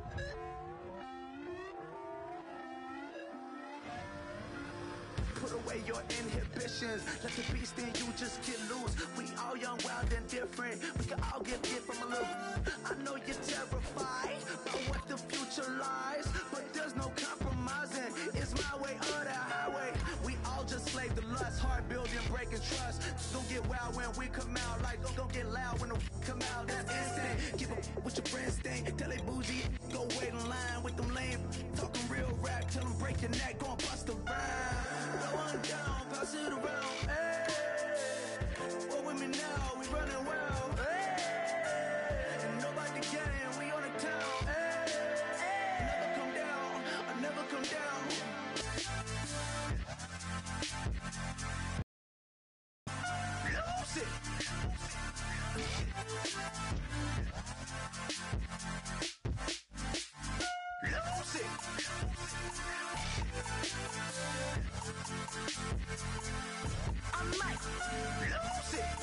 Put away your inhibitions. Let the beast in you just get loose. We all young, wild, and different. We can all get hit from a little. I know you're terrified by what the future lies, but there's no compromising. It's my way or the highway. We all just slave the lust, heart building, breaking trust. Don't get wild when we come out. Like don't get loud when the come out. That's instant. Keep up with your friends thing. Tell they bougie, go wait in line with them lame. Talking real rap, tell them break your neck, go and bust a rhyme. Going down, pass it around, hey. What with me now, we running wild, hey. And nobody can, we on the town, hey. Never come down, I never come down. Lose it. Lose it. I might lose it.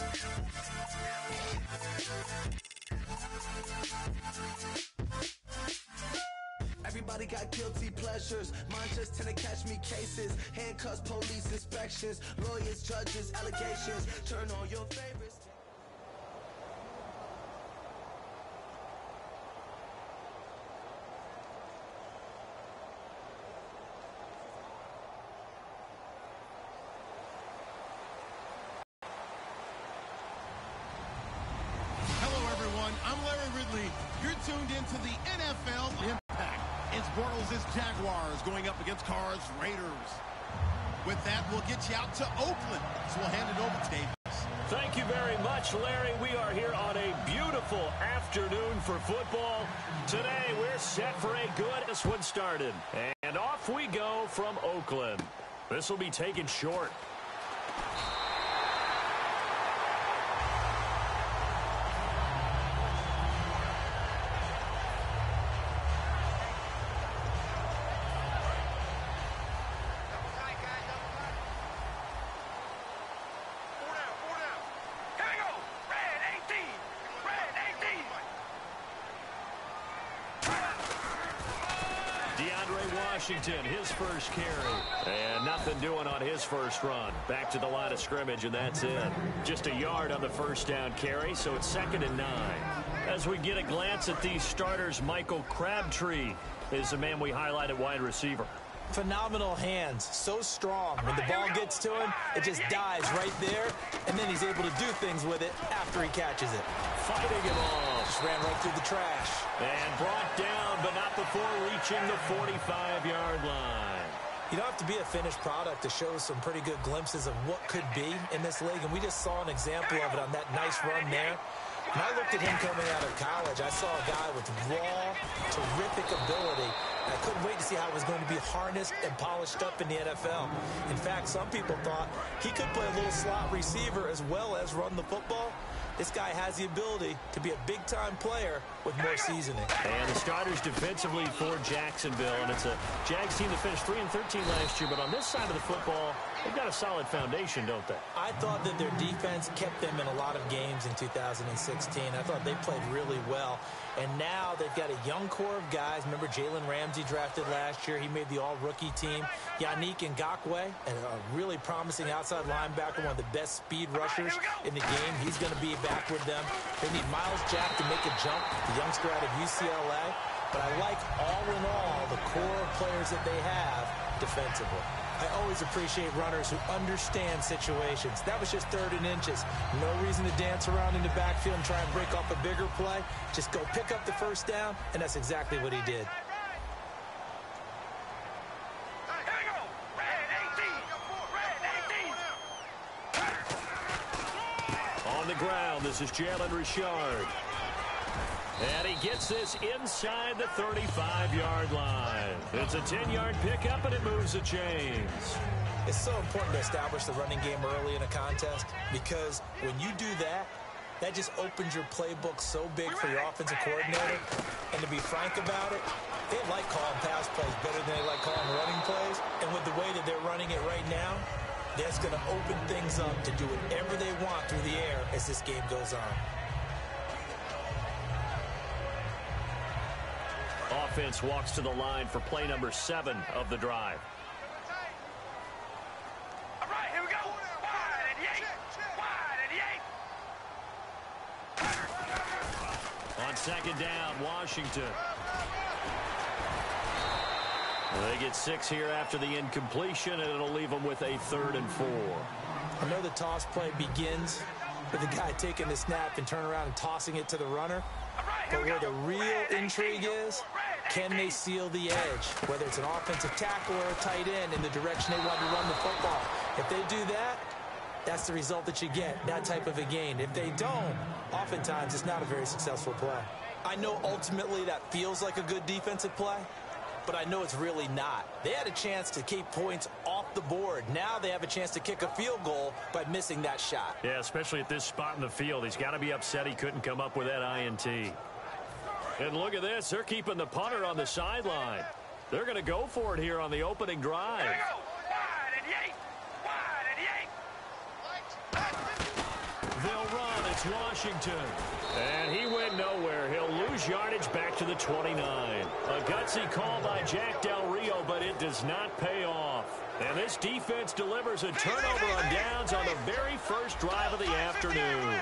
Everybody got guilty pleasures. Mine just tend to catch me cases. Handcuffs, police inspections, lawyers, judges, allegations. Turn on your favorites. I'm Larry Ridley. You're tuned into the NFL Impact. It's Bortles' Jaguars going up against Carr's Raiders. With that, we'll get you out to Oakland. So we'll hand it over to Davis. Thank you very much, Larry. We are here on a beautiful afternoon for football. Today, we're set for a good this one started. And off we go from Oakland. This will be taken short. Washington, his first carry. And nothing doing on his first run. Back to the line of scrimmage, and that's it. Just a yard on the first down carry, so it's 2nd and 9. As we get a glance at these starters, Michael Crabtree is the man we highlighted wide receiver. Phenomenal hands, so strong. When the ball gets to him, it just dives right there, and then he's able to do things with it after he catches it. Fighting it all. Just ran right through the trash. And brought down, but not before reaching the 45-yard line. You don't have to be a finished product to show some pretty good glimpses of what could be in this league, and we just saw an example of it on that nice run there. When I looked at him coming out of college, I saw a guy with raw, terrific ability. I couldn't wait to see how it was going to be harnessed and polished up in the NFL. In fact, some people thought he could play a little slot receiver as well as run the football. This guy has the ability to be a big-time player with more seasoning. And the starters defensively for Jacksonville. And it's a Jags team that finished 3-13 last year. But on this side of the football, they've got a solid foundation, don't they? I thought that their defense kept them in a lot of games in 2016. I thought they played really well. And now they've got a young core of guys. Remember Jalen Ramsey drafted last year. He made the all-rookie team. Yannick Ngakoue, a really promising outside linebacker, one of the best speed rushers in the game. He's going to be back with them. They need Miles Jack to make a jump, the youngster out of UCLA. But I like, all in all, the core of players that they have defensively. I always appreciate runners who understand situations. That was just 3rd and inches. No reason to dance around in the backfield and try and break off a bigger play. Just go pick up the first down, and that's exactly what he did. On the ground, this is Jalen Richard. And he gets this inside the 35-yard line. It's a 10-yard pickup, and it moves the chains. It's so important to establish the running game early in a contest because when you do that, that just opens your playbook so big for your offensive coordinator. And to be frank about it, they like calling pass plays better than they like calling running plays. And with the way that they're running it right now, that's going to open things up to do whatever they want through the air as this game goes on. offense walks to the line for play number 7 of the drive. All right, here we go. Wide and yay. On second down, Washington. They get 6 here after the incompletion, and it'll leave them with a 3rd and 4. I know the toss play begins with the guy taking the snap and turn around and tossing it to the runner. But where the real intrigue is, can they seal the edge? Whether it's an offensive tackle or a tight end in the direction they want to run the football. If they do that, that's the result that you get, that type of a gain. If they don't, oftentimes it's not a very successful play. I know ultimately that feels like a good defensive play, but I know it's really not. They had a chance to keep points off the board. Now they have a chance to kick a field goal by missing that shot. Yeah, especially at this spot in the field. He's got to be upset he couldn't come up with that INT. And look at this. They're keeping the punter on the sideline. They're going to go for it here on the opening drive. Here we go. Wide and yay. Wide and yay. They'll run. It's Washington. And he went nowhere. He'll lose yardage back to the 29. A gutsy call by Jack Del Rio, but it does not pay off. And this defense delivers a turnover on downs on the very first drive of the afternoon.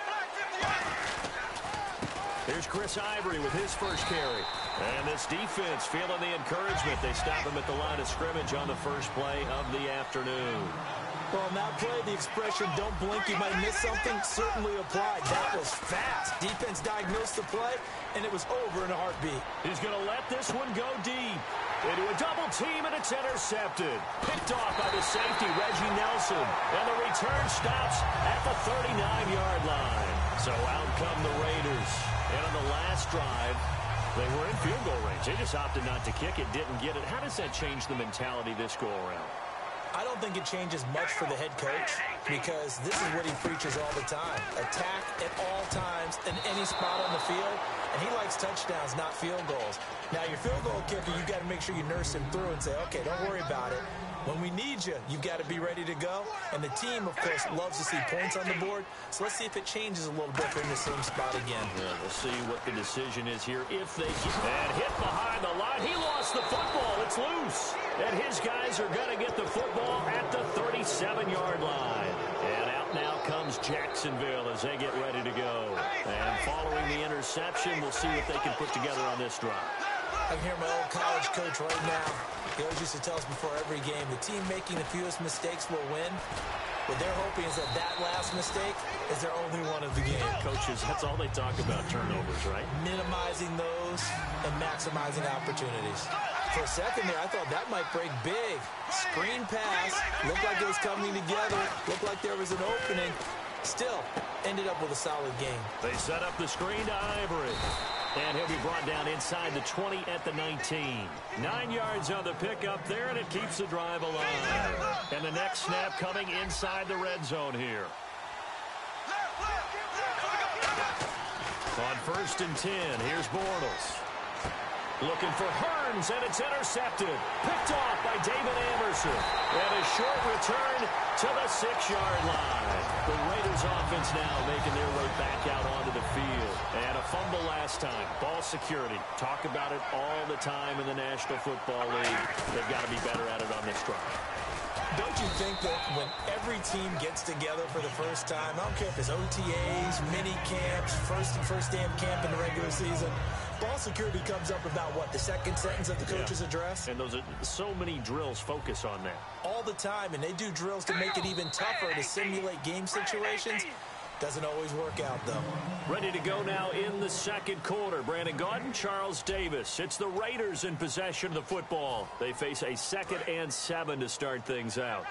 Here's Chris Ivory with his first carry. And this defense feeling the encouragement. They stop him at the line of scrimmage on the first play of the afternoon. Well, in that play, the expression, don't blink, you might miss something, certainly applied. That was fast. Defense diagnosed the play, and it was over in a heartbeat. He's going to let this one go deep. Into a double team, and it's intercepted. Picked off by the safety, Reggie Nelson. And the return stops at the 39-yard line. So out come the Raiders. And on the last drive, they were in field goal range. They just opted not to kick it, didn't get it. How does that change the mentality this go-around? I don't think it changes much for the head coach because this is what he preaches all the time. Attack at all times in any spot on the field, and he likes touchdowns, not field goals. Now, your field goal kicker, you've got to make sure you nurse him through and say, okay, don't worry about it. When we need you, you've got to be ready to go. And the team, of course, loves to see points on the board. So let's see if it changes a little bit in the same spot again. Yeah, we'll see what the decision is here if they get and hit behind the line. He lost the football. It's loose. And his guys are going to get the football at the 37-yard line. And out now comes Jacksonville as they get ready to go. And following the interception, we'll see what they can put together on this drive. I can hear my old college coach right now. He always used to tell us before every game, the team making the fewest mistakes will win. What they're hoping is that last mistake is their only one of the game. Coaches, that's all they talk about, turnovers, right? Minimizing those and maximizing opportunities. For a second there, I thought that might break big. Screen pass, looked like it was coming together, looked like there was an opening. Still, ended up with a solid game. They set up the screen to Ivory. And he'll be brought down inside the 20 at the 19. 9 yards on the pickup there, and it keeps the drive alive. And the next snap coming inside the red zone here. On 1st and 10, here's Bortles. Looking for Hearns, and it's intercepted. Picked off by David Amerson. And a short return to the 6-yard line. The Raiders offense now making their way back out onto the field. And a fumble last time. Ball security. Talk about it all the time in the National Football League. They've got to be better at it on this drive. Don't you think that when every team gets together for the first time, I don't care if it's OTAs, mini camps, first day of camp in the regular season, ball security comes up about what, the second sentence of the coach's address? And those are so many drills focus on that. All the time, and they do drills to make it even tougher to simulate game situations. Doesn't always work out, though. Ready to go now in the second quarter. Brandon Gaudin, Charles Davis. It's the Raiders in possession of the football. They face a 2nd and 7 to start things out.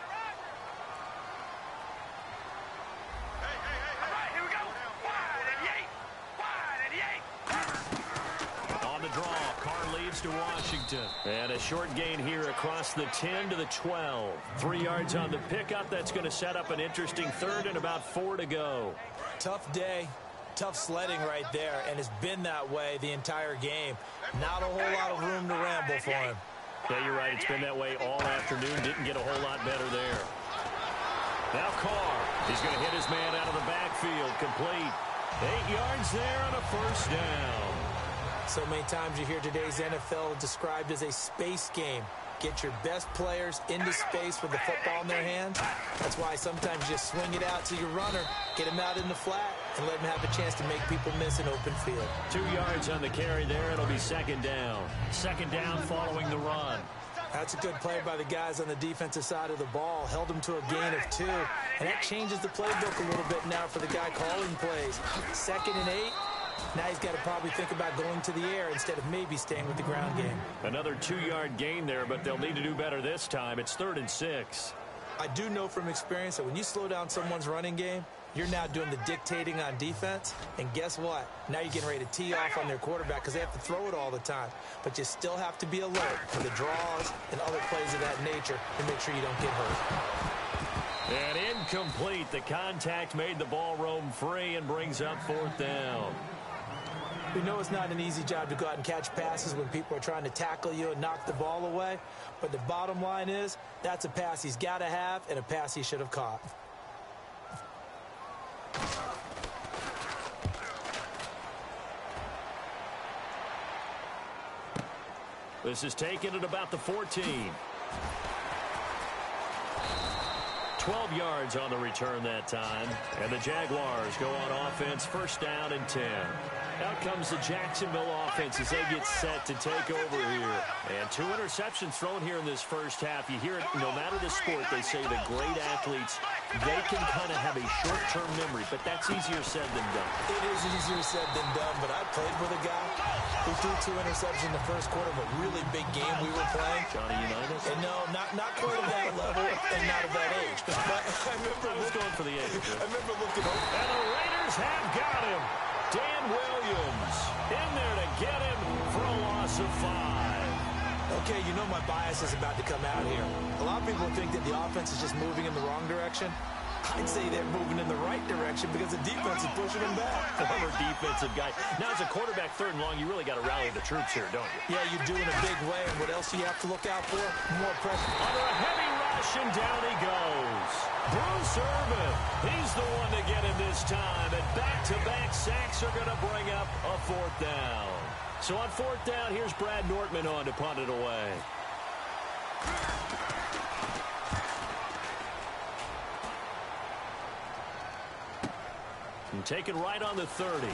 To Washington. And a short gain here across the 10 to the 12. 3 yards on the pickup. That's going to set up an interesting 3rd and about 4 to go. Tough day. Tough sledding right there, and it's been that way the entire game. Not a whole lot of room to ramble for him. Yeah, you're right. It's been that way all afternoon. Didn't get a whole lot better there. Now Carr. He's going to hit his man out of the backfield. Complete. 8 yards there on a 1st down. So many times you hear today's NFL described as a space game. Get your best players into space with the football in their hands. That's why sometimes you just swing it out to your runner, get him out in the flat, and let him have a chance to make people miss an open field. 2 yards on the carry there. It'll be second down. Second down following the run. That's a good play by the guys on the defensive side of the ball. Held them to a gain of 2. And that changes the playbook a little bit now for the guy calling plays. 2nd and 8. Now he's got to probably think about going to the air instead of maybe staying with the ground game. Another 2-yard gain there, but they'll need to do better this time. It's 3rd and 6. I do know from experience that when you slow down someone's running game, you're now doing the dictating on defense. And guess what? Now you're getting ready to tee off on their quarterback because they have to throw it all the time. But you still have to be alert for the draws and other plays of that nature to make sure you don't get hurt. And incomplete. The contact made the ball roam free and brings up 4th down. We know it's not an easy job to go out and catch passes when people are trying to tackle you and knock the ball away. But the bottom line is, that's a pass he's got to have and a pass he should have caught. This is taken at about the 14. 12 yards on the return that time. And the Jaguars go on offense, 1st down and 10. Out comes the Jacksonville offense as they get set to take over here. And 2 interceptions thrown here in this first half. You hear it, no matter the sport, they say the great athletes, they can kind of have a short-term memory, but that's easier said than done. It is easier said than done, but I played with a guy who threw 2 interceptions in the first quarter of a really big game we were playing. Johnny Unitas? And no, not quite at that level and not at that age. But I was going for the age. I remember looking over. And the Raiders have got him. Dan Williams in there to get him for a loss of 5. Okay, you know my bias is about to come out here. A lot of people think that the offense is just moving in the wrong direction. I'd say they're moving in the right direction because the defense is pushing them back. Former defensive guy. Now, as a quarterback 3rd and long, you really got to rally the troops here, don't you? Yeah, you do in a big way. And what else do you have to look out for? More pressure. Under a heavy rush, and down he goes. Bruce Irvin, he's the one to get him this time. And back-to-back sacks are going to bring up a 4th down. So on 4th down, here's Brad Nortman on to punt it away. And take it right on the 30. A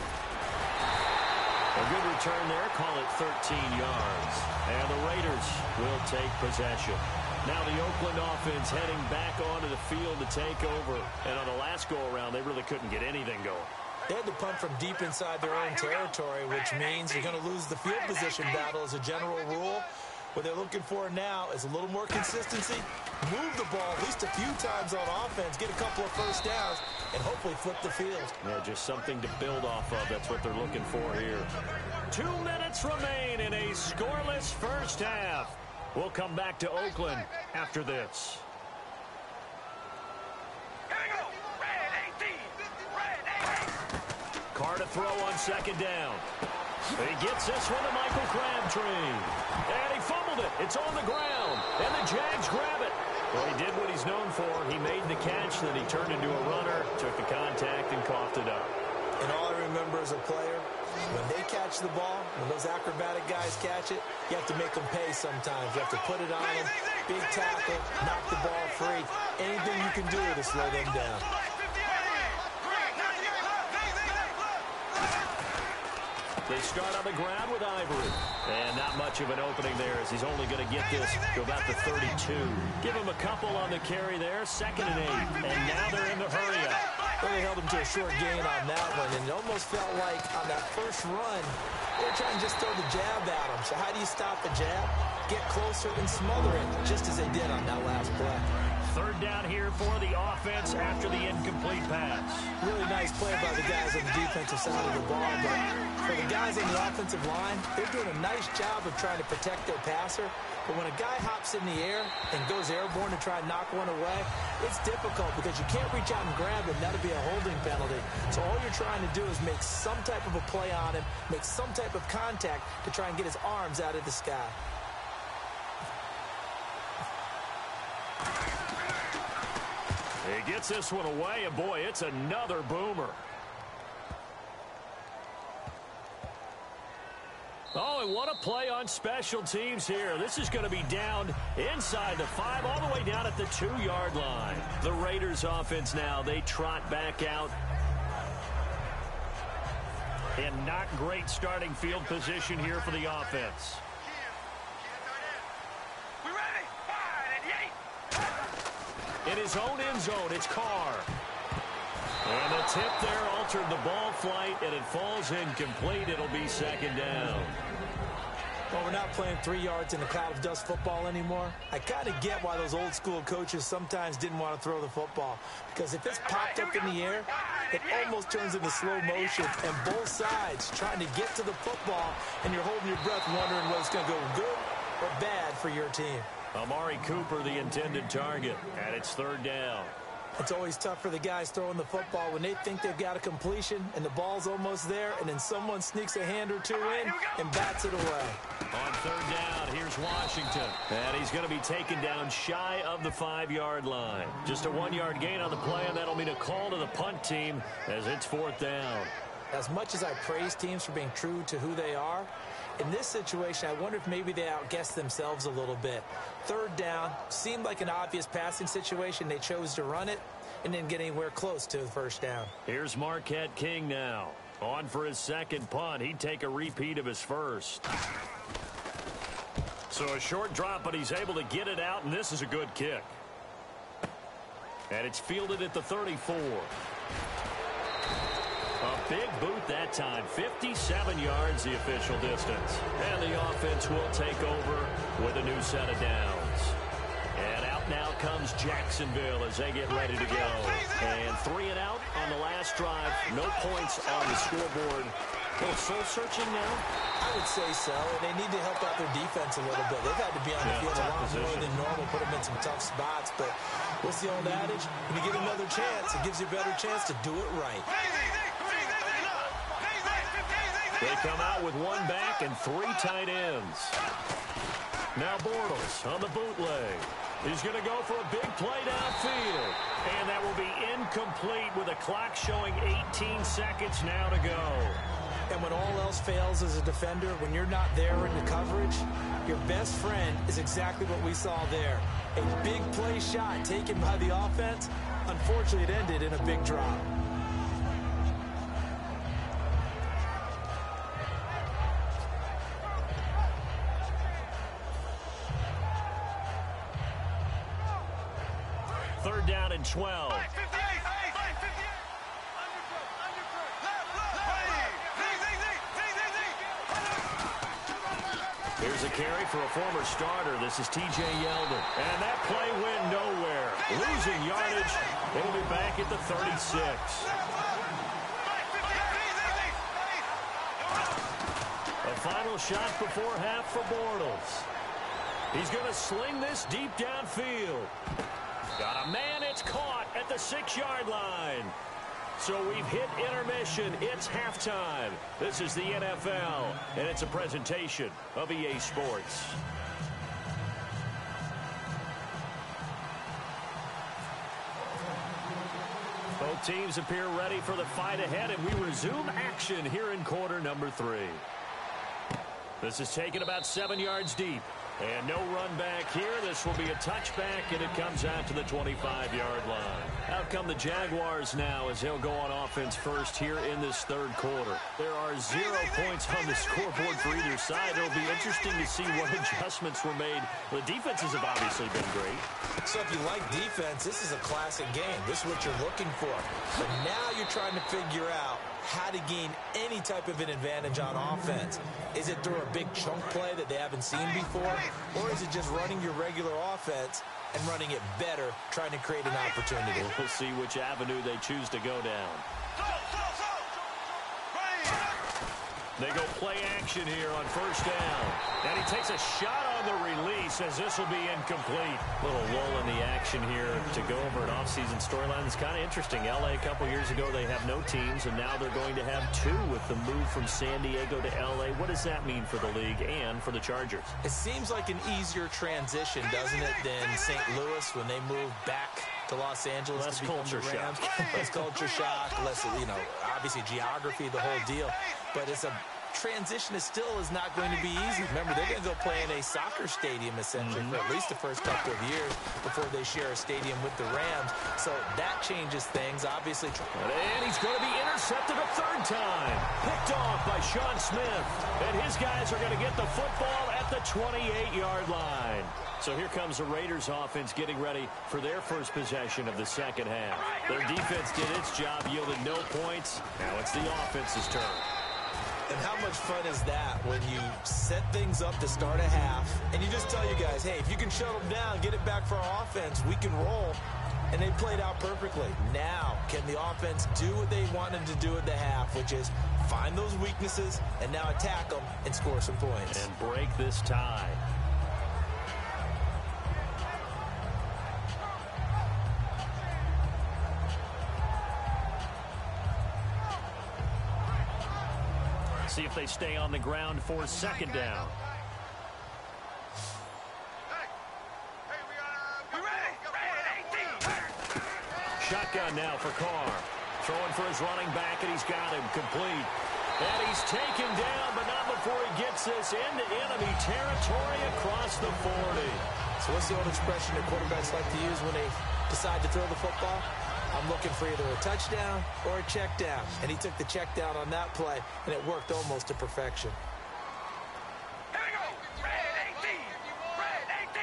good return there. Call it 13 yards. And the Raiders will take possession. Now the Oakland offense heading back onto the field to take over. And on the last go-around, they really couldn't get anything going. They had to punt from deep inside their own territory, which means you're going to lose the field position battle as a general rule. What they're looking for now is a little more consistency, move the ball at least a few times on offense, get a couple of 1st downs, and hopefully flip the field. Yeah, just something to build off of. That's what they're looking for here. 2 minutes remain in a scoreless first half. We'll come back to Oakland after this. Here we go. Red 18. Red 18. Carr to throw on 2nd down. He gets this one to Michael Crabtree. And he fumbled it. It's on the ground. And the Jags grab it. Well, he did what he's known for. He made the catch, then he turned into a runner, took the contact, and coughed it up. And all I remember as a player, when they catch the ball, when those acrobatic guys catch it, you have to make them pay sometimes. You have to put it on them, big tackle, knock the ball free. Anything you can do to slow them down. They start on the ground with Ivory. And not much of an opening there as he's only going to get this to about the 32. Give him a couple on the carry there, 2nd and 8. And now they're in the hurry-up. Well, they held him to a short gain on that one, and it almost felt like on that first run, they were trying to just throw the jab at him. So how do you stop a jab? Get closer and smother it, just as they did on that last play. 3rd down here for the offense after the incomplete pass. Really nice play by the guys on the defensive side of the ball, but for the guys on the offensive line, they're doing a nice job of trying to protect their passer. But when a guy hops in the air and goes airborne to try and knock one away, it's difficult because you can't reach out and grab him. That'll be a holding penalty. So all you're trying to do is make some type of a play on him, make some type of contact to try and get his arms out of the sky. He gets this one away, and boy, it's another boomer. Oh, and what a play on special teams here. This is going to be down inside the 5, all the way down at the 2-yard line. The Raiders offense now, they trot back out. And not great starting field position here for the offense. We ready? 5 and 8. In his own end zone, it's Carr. And the tip there altered the ball flight, and it falls incomplete. It'll be second down. Well, we're not playing 3 yards in a cloud of dust football anymore. I kind of get why those old school coaches sometimes didn't want to throw the football. Because if it's popped up in the air, it almost turns into slow motion. And both sides trying to get to the football, and you're holding your breath wondering whether it's going to go good or bad for your team. Amari Cooper, the intended target, and it's third down. It's always tough for the guys throwing the football when they think they've got a completion and the ball's almost there, and then someone sneaks a hand or two in and bats it away. On third down, here's Washington. And he's going to be taken down shy of the 5-yard line. Just a 1-yard gain on the play, and that'll mean a call to the punt team as it's fourth down. As much as I praise teams for being true to who they are, in this situation, I wonder if maybe they outguessed themselves a little bit. Third down seemed like an obvious passing situation. They chose to run it and didn't get anywhere close to the first down. Here's Marquette King now. On for his second punt. He'd take a repeat of his first. So a short drop, but he's able to get it out, and this is a good kick. And it's fielded at the 34. A big boot that time. 57 yards the official distance. And the offense will take over with a new set of downs. And out now comes Jacksonville as they get ready to go. And 3 and out on the last drive. No points on the scoreboard. A little soul-searching now? I would say so. They need to help out their defense a little bit. They've had to be on the field a lot more than normal, put them in some tough spots. But what's the old adage? When you get another chance, it gives you a better chance to do it right. They come out with 1 back and 3 tight ends. Now Bortles on the bootleg. He's going to go for a big play downfield. And that will be incomplete with a clock showing 18 seconds now to go. And when all else fails as a defender, when you're not there in the coverage, your best friend is exactly what we saw there. A big play shot taken by the offense. Unfortunately, it ended in a big drop. Third down and 12. Here's a carry for a former starter. This is T.J. Yeldon. And that play went nowhere. Losing yardage. It'll be back at the 36. A final shot before half for Bortles. He's going to sling this deep downfield. Got a man, it's caught at the 6-yard line. So we've hit intermission. It's halftime. This is the NFL, and it's a presentation of EA Sports. Both teams appear ready for the fight ahead, and we resume action here in quarter number 3. This is taken about 7 yards deep. And no run back here. This will be a touchback, and it comes out to the 25-yard line. Out come the Jaguars now as they'll go on offense first here in this third quarter. There are 0 points on the scoreboard for either side. It'll be interesting to see what adjustments were made. The defenses have obviously been great. So if you like defense, this is a classic game. This is what you're looking for. But now you're trying to figure out how to gain any type of an advantage on offense. Is it through a big chunk play that they haven't seen before? Or is it just running your regular offense and running it better, trying to create an opportunity? We'll see which avenue they choose to go down. They go play action here on first down. And he takes a shot on the release as this will be incomplete. Little lull in the action here to go over an offseason storyline. It's kind of interesting. LA a couple years ago, they have no teams, and now they're going to have 2 with the move from San Diego to LA. What does that mean for the league and for the Chargers? It seems like an easier transition, doesn't it, than St. Louis when they moved back to Los Angeles. Less to become culture the Rams. shock. Less culture shock, less, obviously geography, the whole deal. But it's a transition is not going to be easy. Remember, they're going to go play in a soccer stadium, essentially, for at least the first couple of years before they share a stadium with the Rams. So that changes things, obviously. And he's going to be intercepted a third time. Picked off by Sean Smith. And his guys are going to get the football at the 28-yard line. So here comes the Raiders offense getting ready for their first possession of the second half. Their defense did its job, yielded no points. Now it's the offense's turn. And how much fun is that when you set things up to start a half and you just tell you guys, hey, if you can shut them down, get it back for our offense, we can roll. And they played out perfectly. Now, can the offense do what they wanted to do at the half, which is find those weaknesses and now attack them and score some points. And break this tie. See if they stay on the ground for second down. Shotgun now for Carr. Throwing for his running back, and he's got him complete. And he's taken down, but not before he gets this into enemy territory across the 40. So what's the old expression that quarterbacks like to use when they decide to throw the football? I'm looking for either a touchdown or a check down. And he took the check down on that play, and it worked almost to perfection. Here we go. Red 18. Red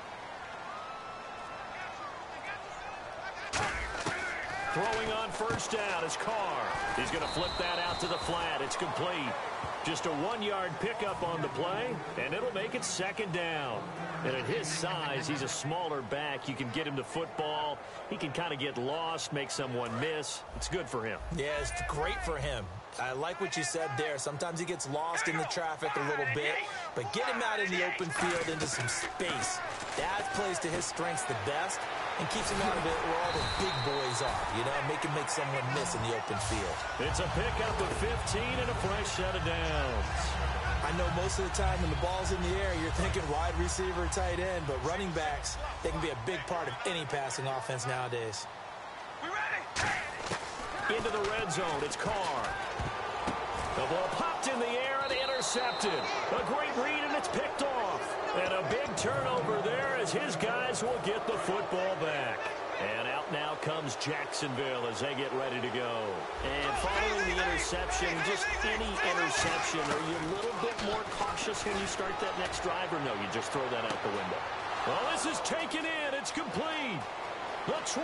18. Throwing on first down is Carr. He's going to flip that out to the flat. It's complete. Just a 1-yard pickup on the play, and it'll make it second down. And at his size, he's a smaller back. You can get him to football. He can kind of get lost, make someone miss. It's good for him. Yeah, it's great for him. I like what you said there. Sometimes he gets lost in the traffic a little bit, but get him out in the open field into some space. That plays to his strengths the best and keeps him out of it where all the big boys are, you know, make him make someone miss in the open field. It's a pickup of 15 and a fresh set of downs. I know most of the time when the ball's in the air, you're thinking wide receiver, tight end, but running backs, they can be a big part of any passing offense nowadays. We ready? Into the red zone, it's Carr. The ball popped in the air and intercepted. A great read, and it's picked off. And a big turnover there as his guys will get the football back. And out now comes Jacksonville as they get ready to go. And following the interception, just any interception, are you a little bit more cautious when you start that next drive, or no, you just throw that out the window? Well, this is taken in. It's complete. The 20.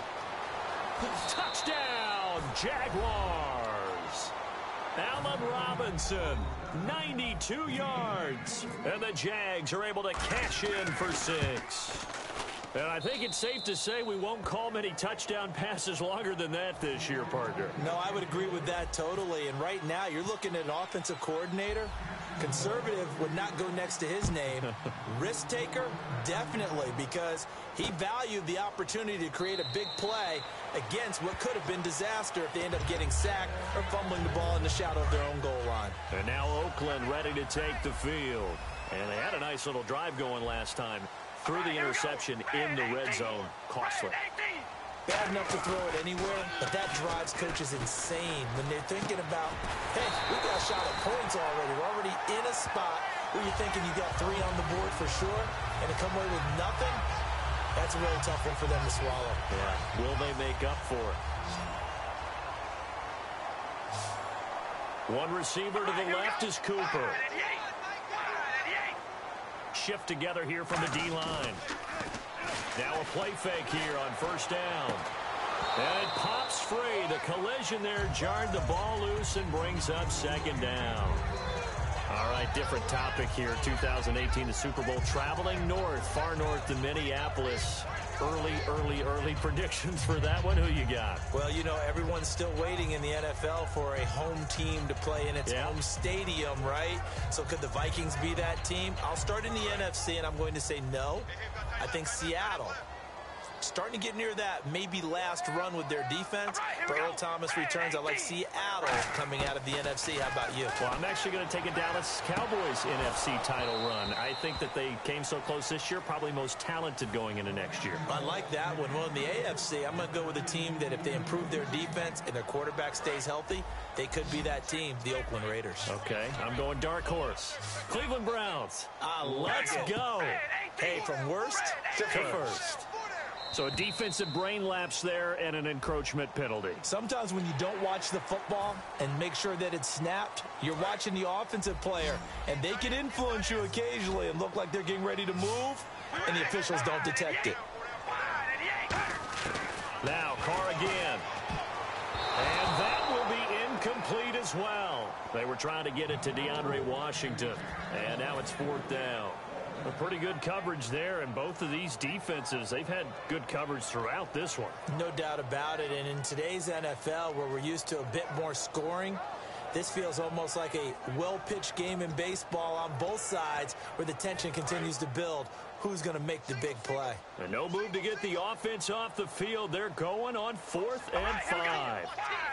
Touchdown, Jaguars. Allen Robinson, 92 yards. And the Jags are able to cash in for 6. And I think it's safe to say we won't call many touchdown passes longer than that this year, partner. No, I would agree with that totally. And right now, you're looking at an offensive coordinator. Conservative would not go next to his name. Risk taker, definitely, because he valued the opportunity to create a big play against what could have been disaster if they end up getting sacked or fumbling the ball in the shadow of their own goal line. And now Oakland ready to take the field. And they had a nice little drive going last time. Threw the interception in the red zone. Costly. Bad enough to throw it anywhere, but that drives coaches insane when they're thinking about, hey, we got a shot at points already. We're already in a spot where you're thinking you got 3 on the board for sure, and to come away with nothing, that's a really tough one for them to swallow. Yeah. Will they make up for it? One receiver to the left is Cooper. Shift together here from the D-line. Now a play fake here on first down. And it pops free. The collision there jarred the ball loose and brings up second down. All right, different topic here. 2018, the Super Bowl, traveling north, far north to Minneapolis. Early predictions for that one. Who you got? Well, you know, everyone's still waiting in the NFL for a home team to play in its home stadium, right? So could the Vikings be that team? I'll start in the NFC, and I'm going to say no. I think Seattle starting to get near that maybe last run with their defense. But Earl Thomas returns. I like Seattle coming out of the NFC. How about you? Well, I'm actually going to take a Dallas Cowboys NFC title run. I think that they came so close this year, probably most talented going into next year. I like that one. Well, in the AFC, I'm going to go with a team that if they improve their defense and their quarterback stays healthy, they could be that team, the Oakland Raiders. Okay, I'm going dark horse. Cleveland Browns. Let's go. Hey, from worst to first. So a defensive brain lapse there and an encroachment penalty. Sometimes when you don't watch the football and make sure that it's snapped, you're watching the offensive player, and they can influence you occasionally and look like they're getting ready to move, and the officials don't detect it. Now, Carr again. And that will be incomplete as well. They were trying to get it to DeAndre Washington, and now it's 4th down. A pretty good coverage there, and both of these defenses, they've had good coverage throughout this one. No doubt about it, and in today's NFL, where we're used to a bit more scoring, this feels almost like a well-pitched game in baseball on both sides where the tension continues to build. Who's going to make the big play? And no move to get the offense off the field. They're going on 4th and 5.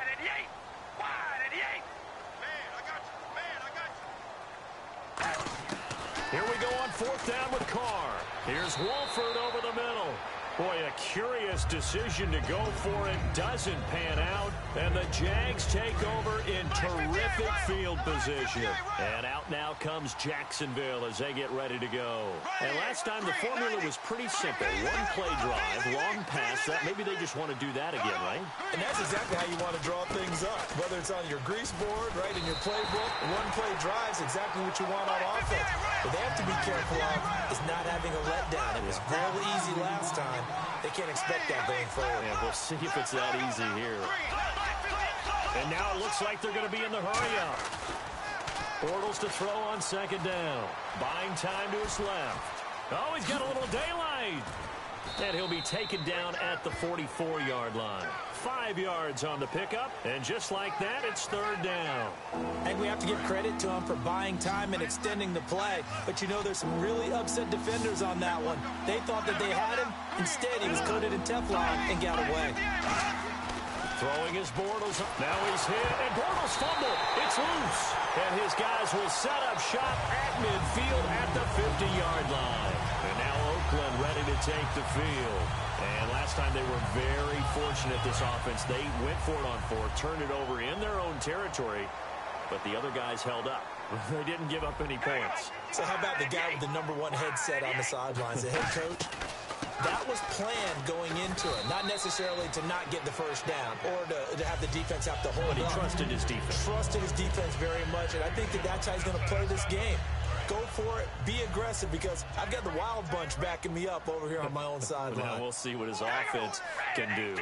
Here we go on 4th down with Carr. Here's Wolford over the middle. Boy, a curious decision to go for it. Doesn't pan out. And the Jags take over in terrific field position. And out now comes Jacksonville as they get ready to go. And last time the formula was pretty simple. One play drive, long pass. That maybe they just want to do that again, right? And that's exactly how you want to draw things up. Whether it's on your grease board, right, in your playbook, one play drive is exactly what you want on offense. What they have to be careful of is not having a letdown. It was real easy last time. They can't expect that going forward. Yeah, we'll see if it's that easy here. And now it looks like they're going to be in the hurry-up. Bortles to throw on 2nd down. Buying time to his left. Oh, he's got a little daylight. And he'll be taken down at the 44-yard line. 5 yards on the pickup, and just like that, it's 3rd down. And we have to give credit to him for buying time and extending the play. But you know, there's some really upset defenders on that one. They thought that they had him. Instead, he was coated in Teflon and got away. Throwing his Bortles. Now he's hit, and Bortles fumbled. It's loose. And his guys will set up shop at midfield at the 50-yard line. And now Oakland ready to take the field. And last time they were very fortunate, this offense. They went for it on 4th, turned it over in their own territory, but the other guys held up. They didn't give up any points. So how about the guy with the #1 headset on the sidelines, the head coach? That was planned going into it, not necessarily to not get the first down or to have the defense have to hold But he up. trusted his defense. Trusted his defense very much, and I think that that's how he's going to play this game. Go for it. Be aggressive, because I've got the wild bunch backing me up over here on my own sideline. Now we'll see what his offense can do.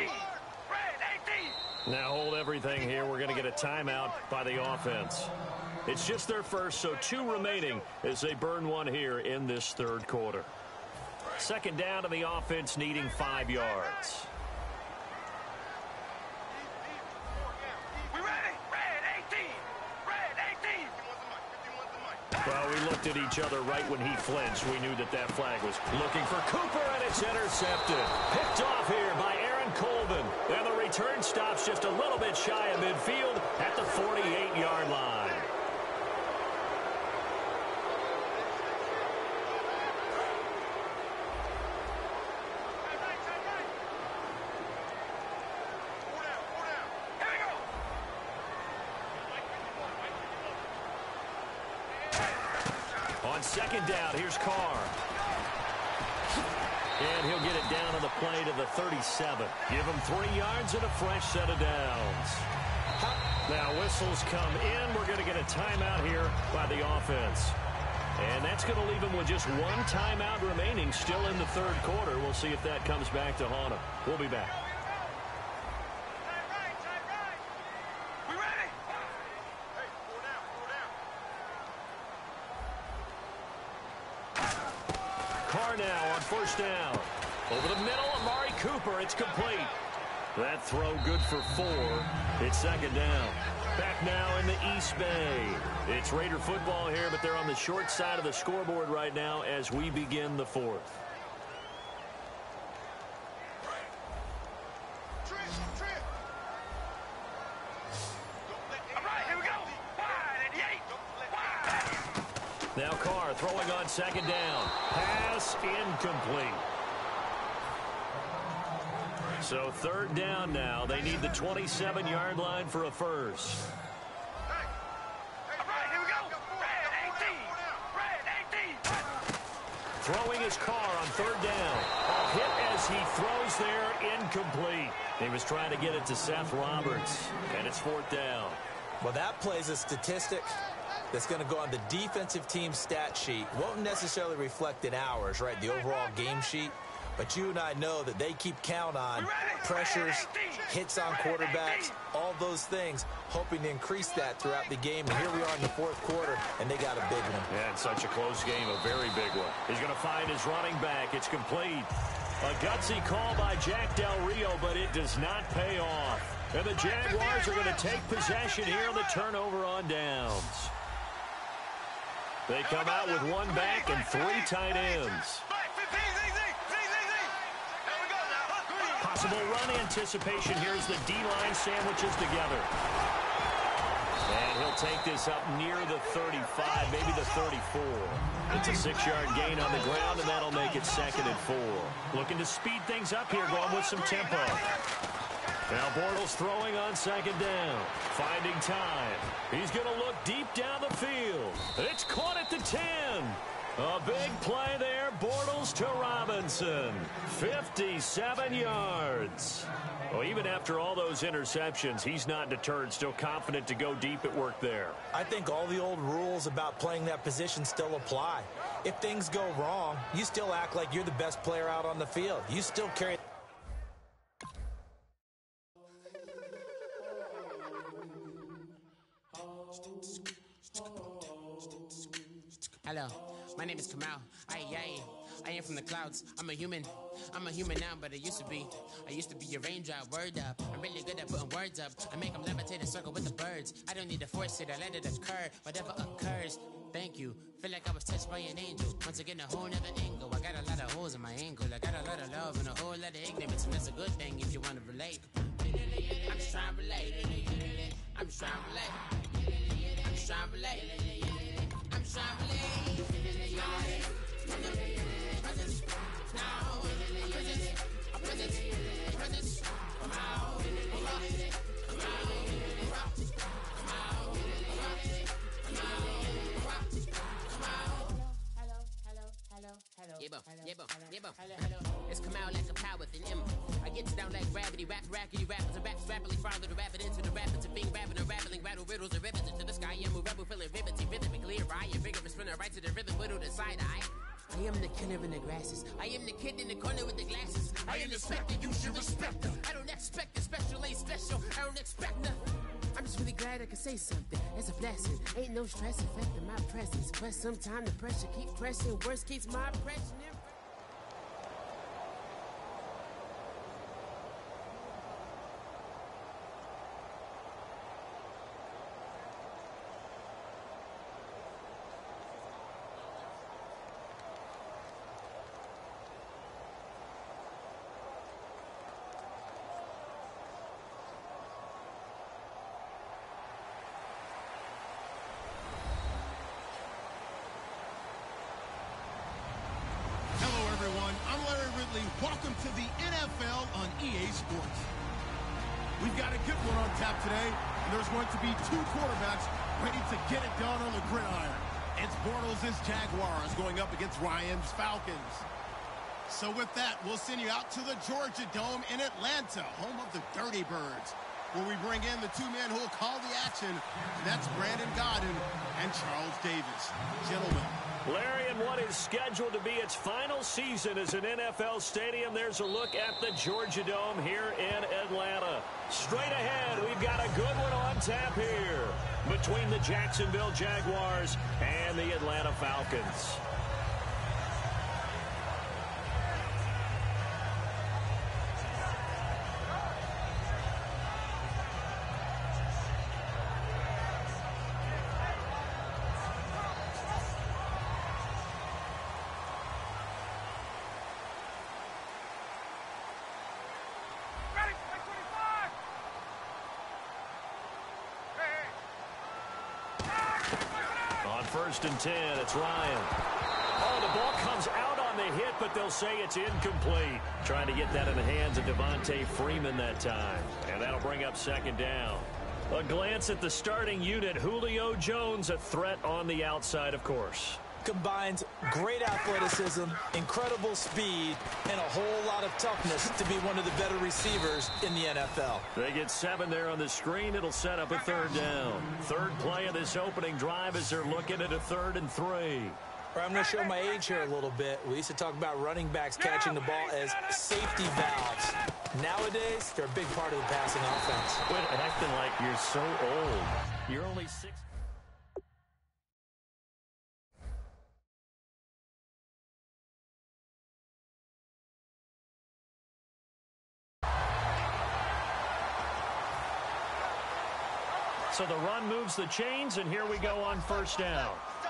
Now hold everything here. We're going to get a timeout by the offense. It's just their first, so 2 remaining as they burn one here in this 3rd quarter. 2nd down, and the offense needing 5 yards. Well, we looked at each other right when he flinched. We knew that that flag was looking for Cooper, and it's intercepted. Picked off here by Aaron Colvin. And the return stops just a little bit shy of midfield at the 48-yard line. On 2nd down, here's Carr. And he'll get it down on the play to the 37. Give him 3 yards and a fresh set of downs. Now whistles come in. We're going to get a timeout here by the offense. And that's going to leave him with just 1 timeout remaining still in the 3rd quarter. We'll see if that comes back to haunt him. We'll be back. Carr now on 1st down. Over the middle, Amari Cooper. It's complete. That throw good for 4. It's 2nd down. Back now in the East Bay. It's Raider football here, but they're on the short side of the scoreboard right now as we begin the 4th. Carr throwing on second down. Pass incomplete. So third down now. They need the 27-yard line for a first. All right, here we go. Red 18. Throwing his Carr on third down. A hit as he throws there, incomplete. He was trying to get it to Seth Roberts, and it's fourth down. Well, that plays a statistic that's going to go on the defensive team stat sheet. Won't necessarily reflect in ours, right, the overall game sheet. But you and I know that they keep count on pressures, hits on quarterbacks, all those things, hoping to increase that throughout the game. And here we are in the fourth quarter, and they got a big one. Yeah, it's such a close game, a very big one. He's going to find his running back. It's complete. A gutsy call by Jack Del Rio, but it does not pay off. And the Jaguars are going to take possession here on the turnover on downs. They come out with one back and three tight ends. Possible run anticipation. Here's the D-line sandwiches together. And he'll take this up near the 35, maybe the 34. It's a 6-yard gain on the ground, and that'll make it 2nd and 4. Looking to speed things up here, going with some tempo. Now Bortles throwing on second down. Finding time. He's going to look deep down the field. It's caught at the 10. A big play there, Bortles to Robinson. 57 yards. Well, even after all those interceptions, he's not deterred, still confident to go deep at work there. I think all the old rules about playing that position still apply. If things go wrong, you still act like you're the best player out on the field. You still carry... Hello, my name is Kamal. I am from the clouds. I'm a human now, but I used to be a raindrop. Word up, I'm really good at putting words up. I make them levitate and circle with the birds. I don't need to force it, I let it occur. Whatever occurs, thank you. Feel like I was touched by an angel. Once again, a whole nother angle. I got a lot of holes in my ankle. I got a lot of love and a whole lot of ignorance, and that's a good thing if you want to relate. I'm just trying to relate. I'm just trying to relate. I'm just trying to relate. I'm just trying to relate. Presence, now, presence, come out, It's come out like a power with an M. I get you down like gravity, rackety rappers and raps rapidly follow the rapid into the rapids of being rapping and rattling, rattle riddles and rivets into the sky. I'm a rebel, feeling riveting, rhythm and clear. I am vigorous, spinner right to the rhythm, widow to side eye. I am the killer in the grasses. I am the kid in the corner with the glasses. I am the specter, you should respect her. I don't expect a special, ain't special. I don't expect nothing. I'm just really glad I can say something. It's a blessing. Ain't no stress affecting my presence. But sometimes the pressure keep pressing. Worst keeps my impression. Welcome to the NFL on EA Sports. We've got a good one on tap today, and there's going to be two quarterbacks ready to get it done on the gridiron. It's Bortles' Jaguars going up against Ryan's Falcons. So with that, we'll send you out to the Georgia Dome in Atlanta, home of the Dirty Birds, where we bring in the two men who will call the action, and that's Brandon Gaudin and Charles Davis. Gentlemen. Larry, in what is scheduled to be its final season as an NFL stadium, there's a look at the Georgia Dome here in Atlanta. Straight ahead, we've got a good one on tap here between the Jacksonville Jaguars and the Atlanta Falcons. first and 10. It's Ryan. Oh, the ball comes out on the hit, but they'll say it's incomplete. Trying to get that in the hands of Devontae Freeman that time. And that'll bring up second down. A glance at the starting unit. Julio Jones, a threat on the outside, of course. Combines great athleticism, incredible speed, and a whole lot of toughness to be one of the better receivers in the NFL. They get 7 there on the screen. It'll set up a third down. Third play of this opening drive as they're looking at a 3rd and 3. I'm going to show my age here a little bit. We used to talk about running backs catching the ball as safety valves. Nowadays, they're a big part of the passing offense. Quit acting like you're so old. You're only 6. So the run moves the chains, and here we go on first down.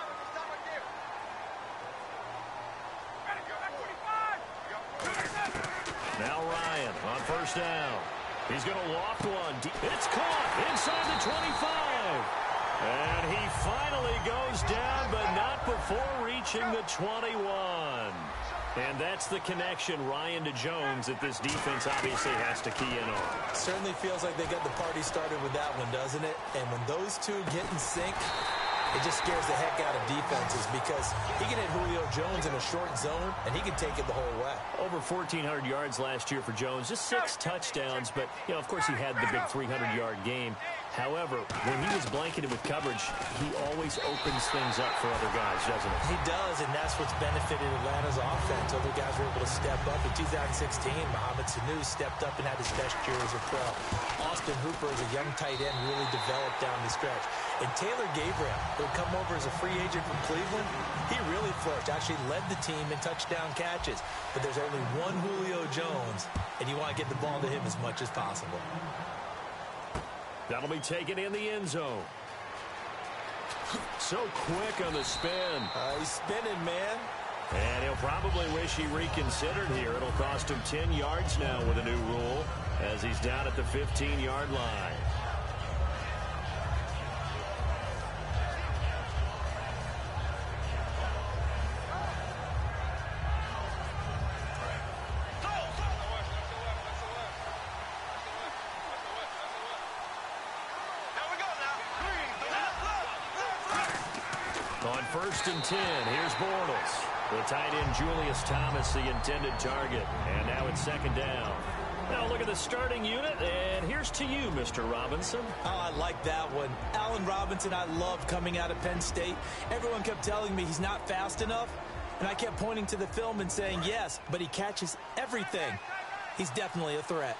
Now Ryan on first down. He's going to loft one. It's caught inside the 25. And he finally goes down, but not before reaching the 21. And that's the connection, Ryan to Jones, that this defense obviously has to key in on. Certainly feels like they got the party started with that one, doesn't it? And when those two get in sync, it just scares the heck out of defenses because he can hit Julio Jones in a short zone, and he can take it the whole way. Over 1,400 yards last year for Jones, just 6 touchdowns, but, you know, of course he had the big 300-yard game. However, when he was blanketed with coverage, he always opens things up for other guys, doesn't he? He does, and that's what's benefited Atlanta's offense. Other guys were able to step up. In 2016, Mohamed Sanu stepped up and had his best year as a pro. Austin Hooper, as a young tight end, really developed down the stretch. And Taylor Gabriel, who had come over as a free agent from Cleveland, he really flourished, actually led the team in touchdown catches. But there's only one Julio Jones, and you want to get the ball to him as much as possible. That'll be taken in the end zone. So quick on the spin. He's spinning, man. And he'll probably wish he reconsidered here. It'll cost him 10 yards now with a new rule as he's down at the 15-yard line. On first and 10, here's Bortles. The tight end Julius Thomas, the intended target. And now it's second down. Now look at the starting unit, and here's to you, Mr. Robinson. Oh, I like that one. Allen Robinson, I love coming out of Penn State. Everyone kept telling me he's not fast enough, and I kept pointing to the film and saying yes, but he catches everything. He's definitely a threat.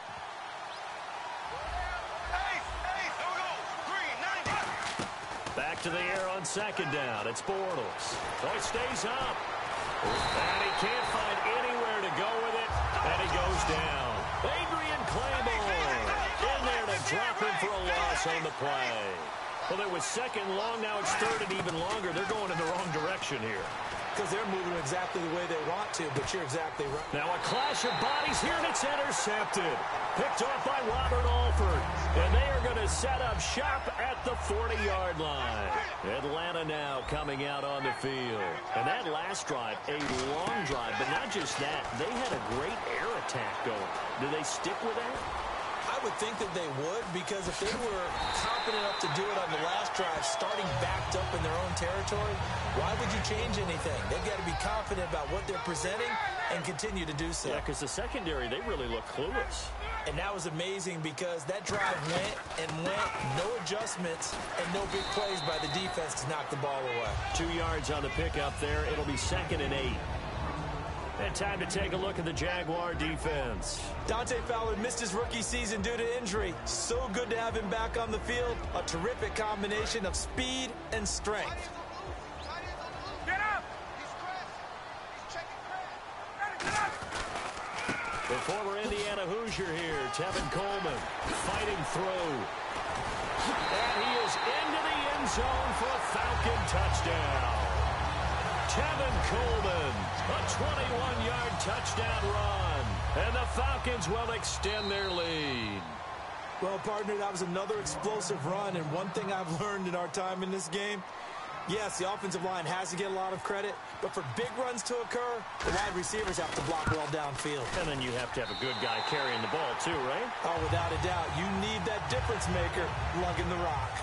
Back to the air on second down. It's Bortles. Oh, it stays up. And he can't find anywhere to go with it. And he goes down. Adrian Claymore in there to drop him for a loss on the play. Well, it was second long. Now it's third and even longer. They're going in the wrong direction here. Because they're moving exactly the way they want to, but you're exactly right. Now a clash of bodies here, and it's intercepted. Picked off by Robert Alford. And they are going to set up shop at the 40-yard line. Atlanta now coming out on the field. And that last drive, a long drive, but not just that. They had a great air attack going. Do they stick with that? I would think that they would, because if they were confident enough to do it on the last drive, starting backed up in their own territory, why would you change anything? They've got to be confident about what they're presenting and continue to do so. Yeah, because the secondary, they really look clueless. And that was amazing because that drive went and went, no adjustments, and no big plays by the defense to knock the ball away. 2 yards on the pickup there. It'll be 2nd and 8. And time to take a look at the Jaguar defense. Dante Fowler missed his rookie season due to injury. So good to have him back on the field. A terrific combination of speed and strength. Get up! The former Indiana Hoosier here, Tevin Coleman, fighting through. And he is into the end zone for a Falcon touchdown. Tevin Coleman, a 21-yard touchdown run. And the Falcons will extend their lead. Well, partner, that was another explosive run. And one thing I've learned in our time in this game, Yes, the offensive line has to get a lot of credit, but for big runs to occur, the wide receivers have to block well downfield. And then you have to have a good guy carrying the ball too, right? Oh, without a doubt. You need that difference maker lugging the rock.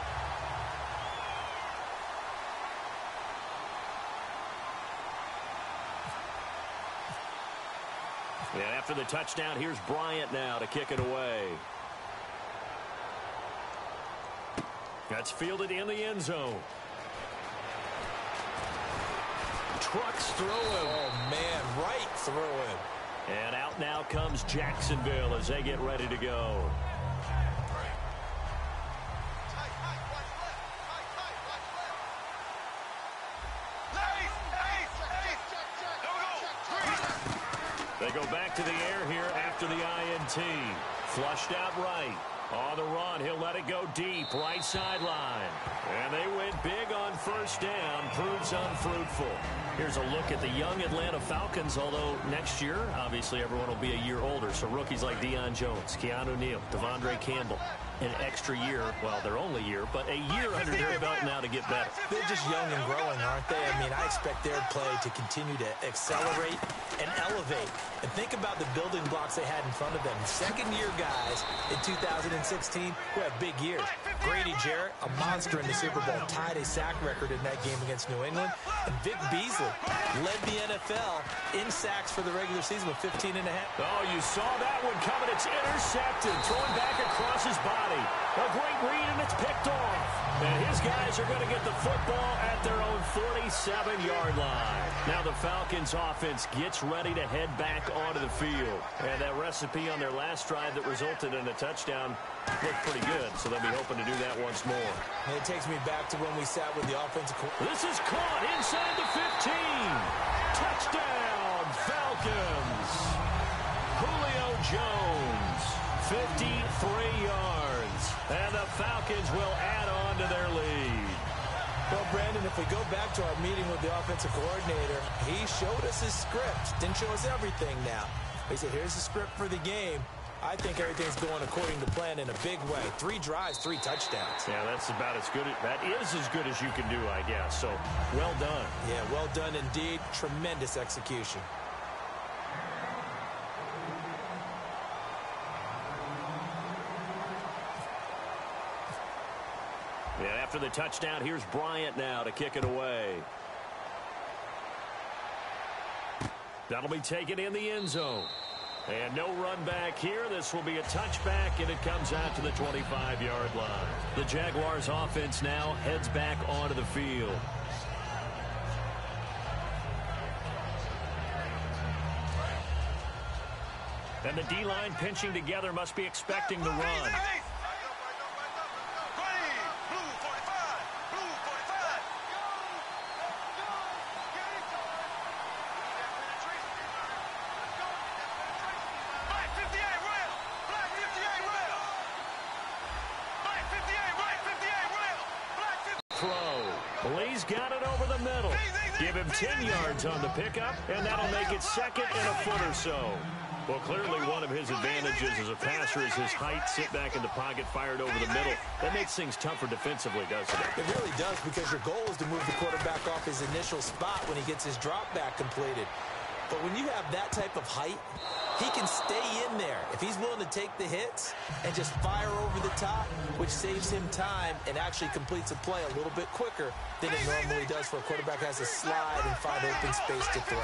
And after the touchdown, here's Bryant now to kick it away. That's fielded in the end zone. Trucks through him. Oh, man, right through him. And out now comes Jacksonville as they get ready to go. They go back to the air here after the INT. Flushed out right. On the run, he'll let it go deep, right sideline. And they went big on first down, proves unfruitful. Here's a look at the young Atlanta Falcons, although next year, obviously, everyone will be a year older. So rookies like Deion Jones, Keanu Neal, Devondre Campbell, an extra year, well, their only year, but a year under their belt now to get better. They're just young and growing, aren't they? I mean, I expect their play to continue to accelerate and elevate. And think about the building blocks they had in front of them. Second-year guys in 2016 who had big years. Grady Jarrett, a monster in the Super Bowl, tied a sack record in that game against New England. And Vic Beasley led the NFL in sacks for the regular season with 15 and a half. Oh, you saw that one coming. It's intercepted. Thrown back across his body. A great read, and it's picked off. And his guys are going to get the football at their own 47-yard line. Now the Falcons offense gets ready to head back onto the field. And that recipe on their last drive that resulted in a touchdown looked pretty good, so they'll be hoping to do that once more. And it takes me back to when we sat with the offensive coordinator. This is caught inside the 15. Touchdown, Falcons. Julio Jones, 53 yards. And the Falcons will add on to their lead. Well, Brandon, if we go back to our meeting with the offensive coordinator, he showed us his script. Didn't show us everything now. He said, here's the script for the game. I think everything's going according to plan in a big way. 3 drives, 3 touchdowns. Yeah, that's about as good. That is as good as you can do, I guess. So, well done. Yeah, well done indeed. Tremendous execution. And after the touchdown, here's Bryant now to kick it away. That'll be taken in the end zone. And no run back here. This will be a touchback, and it comes out to the 25-yard line. The Jaguars offense now heads back onto the field. And the D-line pinching together must be expecting the run. Lee's got it over the middle. Give him 10 yards on the pickup, and that'll make it second and a foot or so. Well, clearly one of his advantages as a passer is his height, sit back in the pocket, fired over the middle. That makes things tougher defensively, doesn't it? It really does, because your goal is to move the quarterback off his initial spot when he gets his drop back completed. But when you have that type of height, he can stay in there if he's willing to take the hits and just fire over the top, which saves him time and actually completes a play a little bit quicker than it normally does for a quarterback has to slide and find open space to throw.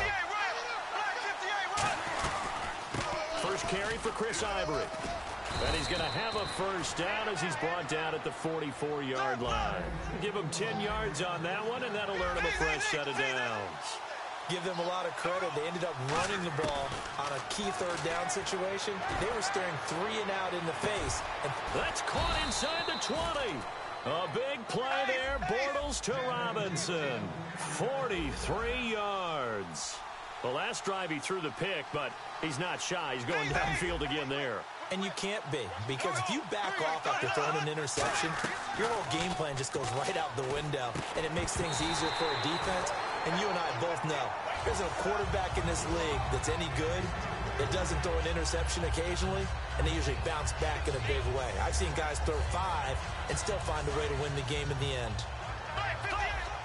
First carry for Chris Ivory. And he's going to have a first down as he's brought down at the 44-yard line. Give him 10 yards on that one, and that'll earn him a fresh set of downs. Give them a lot of credit. They ended up running the ball on a key third down situation. They were staring 3 and out in the face. And that's caught inside the 20. A big play there. Bortles to Robinson. 43 yards. The last drive he threw the pick, but he's not shy. He's going downfield again there. And you can't be, because if you back off after throwing an interception, your whole game plan just goes right out the window, and it makes things easier for a defense. And you and I both know there's a quarterback in this league that's any good that doesn't throw an interception occasionally, and they usually bounce back in a big way. I've seen guys throw 5 and still find a way to win the game in the end.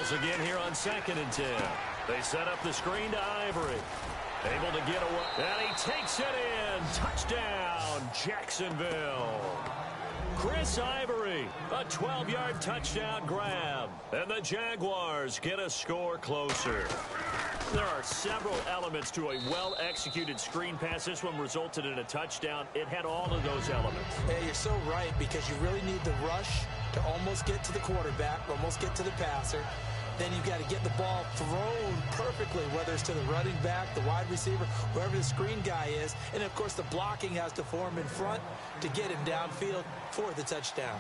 Bengals again here on 2nd and 10. They set up the screen to Ivory. Able to get away. And he takes it in. Touchdown, Jacksonville. Chris Ivory, a 12-yard touchdown grab. And the Jaguars get a score closer. There are several elements to a well-executed screen pass. This one resulted in a touchdown. It had all of those elements. Yeah, you're so right, because you really need the rush to almost get to the quarterback, almost get to the passer. Then you've got to get the ball thrown perfectly, whether it's to the running back, the wide receiver, wherever the screen guy is. And, of course, the blocking has to form in front to get him downfield for the touchdown.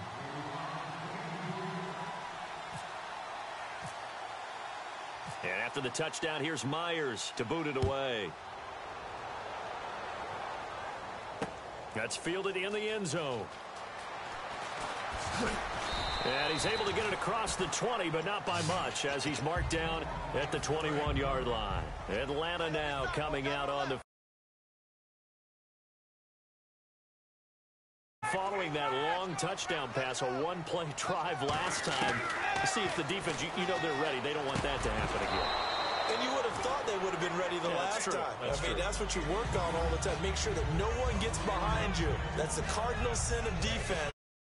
And after the touchdown, here's Myers to boot it away. That's fielded in the end zone. And he's able to get it across the 20, but not by much, as he's marked down at the 21-yard line. Atlanta now coming out on the... Following that long touchdown pass, a one-play drive last time. To see if the defense, you know they're ready. They don't want that to happen again. And you would have thought they would have been ready the last time. I mean, that's what you work on all the time. Make sure that no one gets behind you. That's the cardinal sin of defense.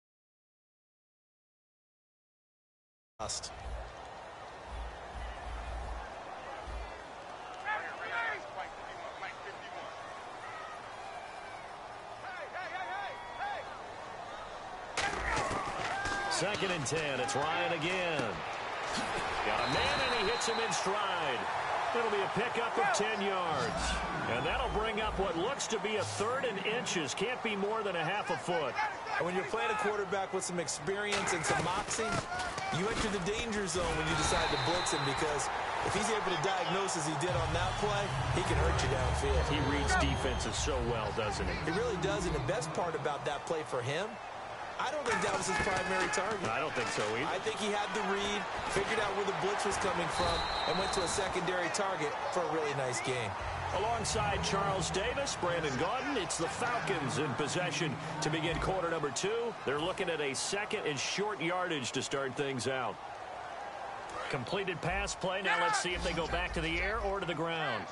Second and 10. It's Ryan again. Got a man, and he hits him in stride. It'll be a pickup of 10 yards. And that'll bring up what looks to be a 3rd and inches. Can't be more than a half a foot. And when you're playing a quarterback with some experience and some moxie, you enter the danger zone when you decide to blitz him, because if he's able to diagnose as he did on that play, he can hurt you downfield. He reads defenses so well, doesn't he? He really does, and the best part about that play for him, I don't think that was his primary target. I don't think so either. I think he had the read, figured out where the blitz was coming from, and went to a secondary target for a really nice game. Alongside Charles Davis, Brandon Gaudin, it's the Falcons in possession to begin quarter number 2. They're looking at a 2nd and short yardage to start things out. Completed pass play. Now let's see if they go back to the air or to the ground.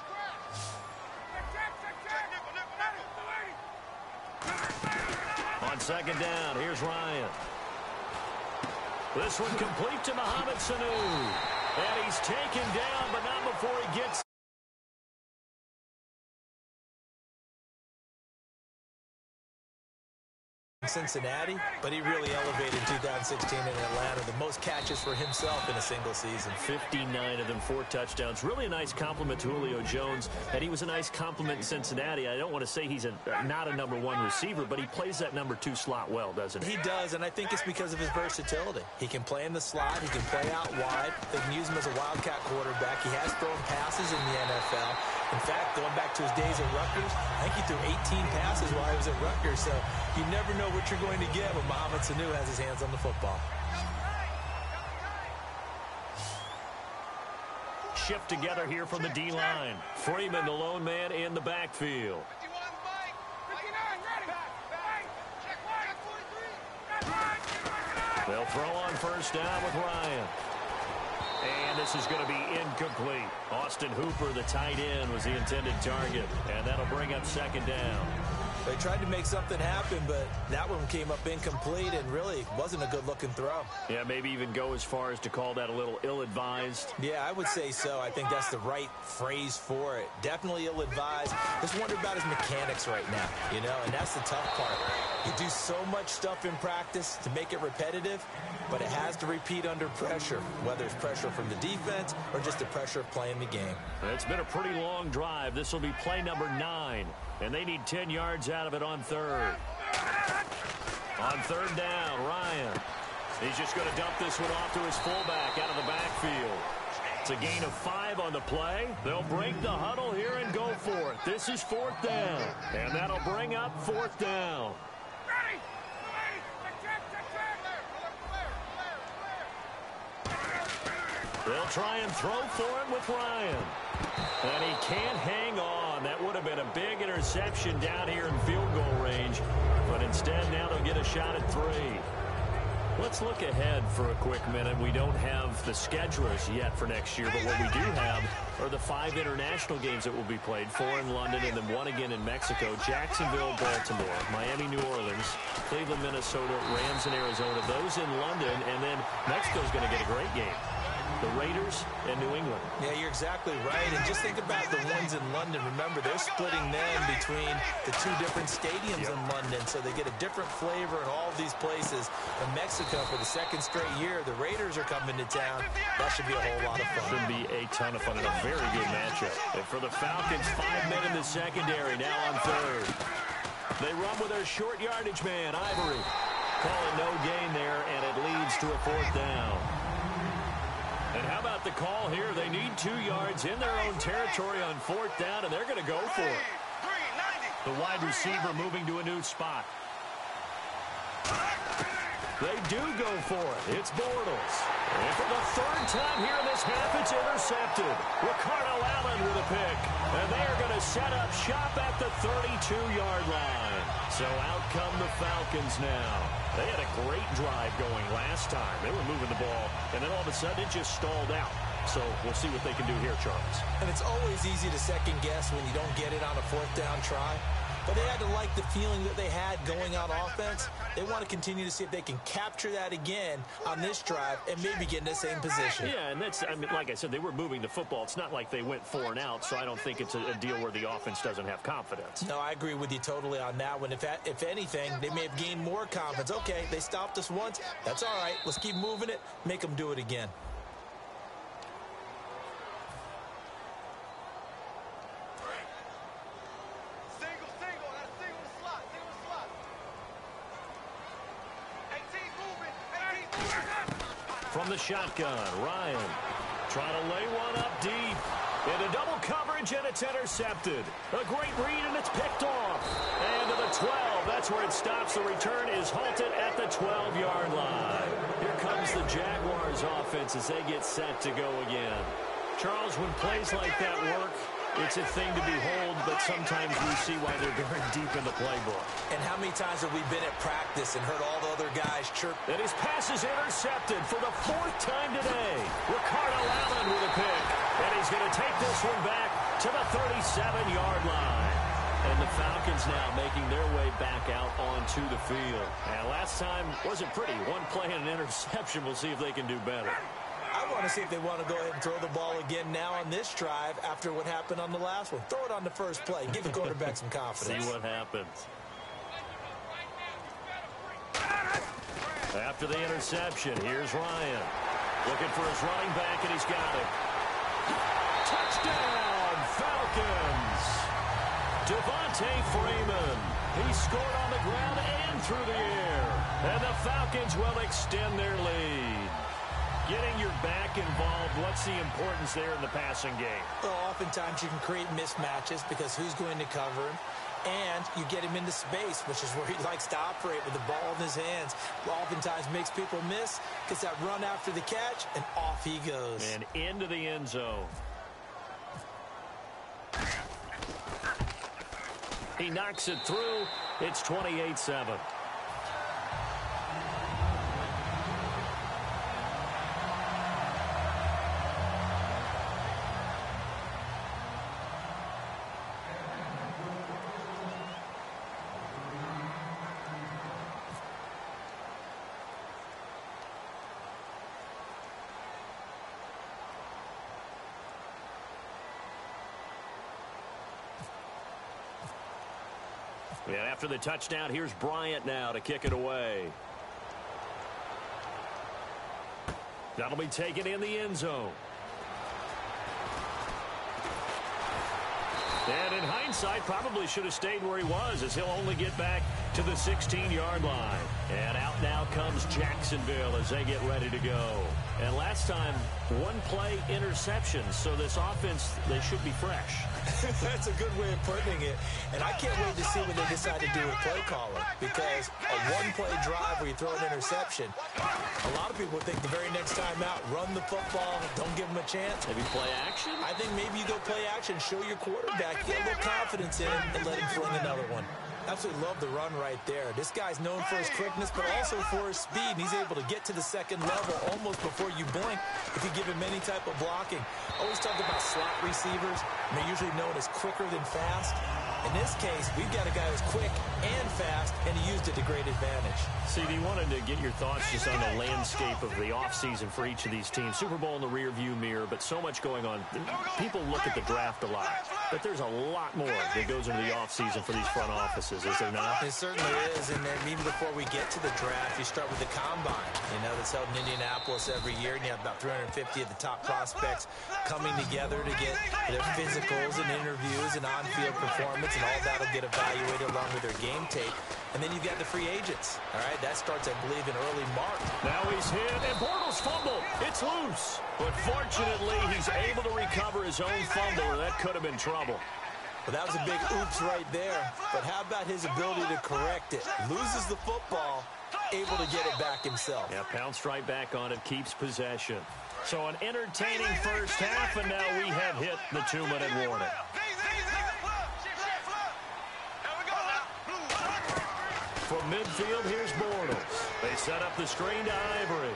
On 2nd down, here's Ryan. This one complete to Mohamed Sanu. And he's taken down, but not before he gets... Cincinnati, but he really elevated 2016 in Atlanta. The most catches for himself in a single season. 59 of them, 4 touchdowns. Really a nice compliment to Julio Jones, and he was a nice compliment in Cincinnati. I don't want to say he's not a number 1 receiver, but he plays that number 2 slot well, doesn't he? He does, and I think it's because of his versatility. He can play in the slot. He can play out wide. They can use him as a wildcat quarterback. He has thrown passes in the NFL. In fact, going back to his days at Rutgers, I think he threw 18 passes while he was at Rutgers, so you never know what you're going to get when Mohamed Sanu has his hands on the football. Shift together here from the D-line. Freeman, the lone man in the backfield. They'll throw on 1st down with Ryan. And this is going to be incomplete. Austin Hooper, the tight end, was the intended target. And that'll bring up 2nd down. They tried to make something happen, but that one came up incomplete and really wasn't a good-looking throw. Yeah, maybe even go as far as to call that a little ill-advised. Yeah, I would say so. I think that's the right phrase for it. Definitely ill-advised. Just wonder about his mechanics right now, you know, and that's the tough part. You do so much stuff in practice to make it repetitive, but it has to repeat under pressure, whether it's pressure from the defense or just the pressure of playing the game. It's been a pretty long drive. This will be play number 9, and they need 10 yards out of it on 3rd. On 3rd down, Ryan. He's just going to dump this one off to his fullback out of the backfield. It's a gain of 5 on the play. They'll break the huddle here and go for it. This is 4th down, and that'll bring up 4th down. They'll try and throw for it with Ryan. And he can't hang on. That would have been a big interception down here in field goal range. But instead, now they'll get a shot at 3. Let's look ahead for a quick minute. We don't have the schedules yet for next year, but what we do have are the 5 international games that will be played, 4 in London and then 1 again in Mexico. Jacksonville, Baltimore, Miami, New Orleans, Cleveland, Minnesota, Rams, and Arizona. Those in London, and then Mexico's going to get a great game. The Raiders and New England. Yeah, you're exactly right. And just think about the ones in London. Remember, they're splitting them between the 2 different stadiums in London, so they get a different flavor in all of these places. In Mexico, for the 2nd straight year, the Raiders are coming to town. That should be a whole lot of fun. Should be a ton of fun and a very good matchup. And for the Falcons, 5 men in the secondary, now on 3rd. They run with their short yardage man, Ivory. Calling no gain there, and it leads to a 4th down. And how about the call here? They need 2 yards in their own territory on 4th down, and they're going to go for it. The wide receiver moving to a new spot. They do go for it. It's Bortles. And for the 3rd time here in this half, it's intercepted. Ricardo Allen with a pick. And they are going to set up shop at the 32-yard line. So out come the Falcons now. They had a great drive going last time. They were moving the ball, and then all of a sudden it just stalled out. So we'll see what they can do here, Charles. And it's always easy to second guess when you don't get it on a 4th down try. But they had to like the feeling that they had going on offense. They want to continue to see if they can capture that again on this drive and maybe get in the same position. Yeah, and that's, I mean, like I said, they were moving the football. It's not like they went 4 and out, so I don't think it's a deal where the offense doesn't have confidence. No, I agree with you totally on that one. If anything, they may have gained more confidence. Okay, they stopped us once. That's all right. Let's keep moving it. Make them do it again. From the shotgun, Ryan trying to lay one up deep. Into double coverage, and it's intercepted. A great read, and it's picked off. And to the 12. That's where it stops. The return is halted at the 12-yard line. Here comes the Jaguars offense as they get set to go again. Charles, when plays like that work, it's a thing to behold, but sometimes we see why they're very deep in the playbook. And how many times have we been at practice and heard all the other guys chirp? And his pass is intercepted for the 4th time today. Ricardo Allen with a pick. And he's going to take this one back to the 37-yard line. And the Falcons now making their way back out onto the field. And last time wasn't pretty. 1 play and an interception. We'll see if they can do better. I want to see if they want to go ahead and throw the ball again now on this drive after what happened on the last one. Throw it on the first play. Give the quarterback some confidence. See what happens. After the interception, here's Ryan. Looking for his running back, and he's got it. Touchdown, Falcons! Devontae Freeman. He scored on the ground and through the air. And the Falcons will extend their lead. Getting your back involved, what's the importance there in the passing game? Well, oftentimes you can create mismatches because who's going to cover him? And you get him into space, which is where he likes to operate with the ball in his hands. Oftentimes makes people miss, gets that run after the catch, and off he goes. And into the end zone. He knocks it through. It's 28-7. And after the touchdown, here's Bryant now to kick it away. That'll be taken in the end zone. And in hindsight, probably should have stayed where he was, as he'll only get back to the 16-yard line. And out now comes Jacksonville as they get ready to go. And last time, 1 play interception. So this offense, they should be fresh. That's a good way of putting it. And I can't wait to see what they decide to do with play calling. Because a 1-play drive where you throw an interception, a lot of people think the very next time out, run the football, don't give them a chance. Maybe play action? I think maybe you go play action, show your quarterback, get a little confidence. confidence in him and let him fling another one. Absolutely love the run right there. This guy's known for his quickness, but also for his speed. And he's able to get to the second level almost before you blink if you give him any type of blocking. Always talk about slot receivers, and they're usually known as quicker than fast. In this case, we've got a guy who's quick and fast, and he used it to great advantage. CD, wanted to get your thoughts just on the landscape of the offseason for each of these teams. Super Bowl in the rearview mirror, but so much going on. People look at the draft a lot, but there's a lot more that goes into the offseason for these front offices, is there not? It certainly is, and then even before we get to the draft, you start with the combine. You know, that's held in Indianapolis every year, and you have about 350 of the top prospects coming together to get their physicals and interviews and on-field performance, and all that will get evaluated along with their game tape. And then you've got the free agents. All right, that starts, I believe, in early March. Now he's hit, and Bortles fumble. It's loose. But fortunately, he's able to recover his own fumble, or that could have been trouble. Well, that was a big oops right there. But how about his ability to correct it? Loses the football, able to get it back himself. Yeah, pounced right back on it, keeps possession. So an entertaining first half, and now we have hit the 2-minute warning. From midfield, here's Bortles. They set up the screen to Ivory.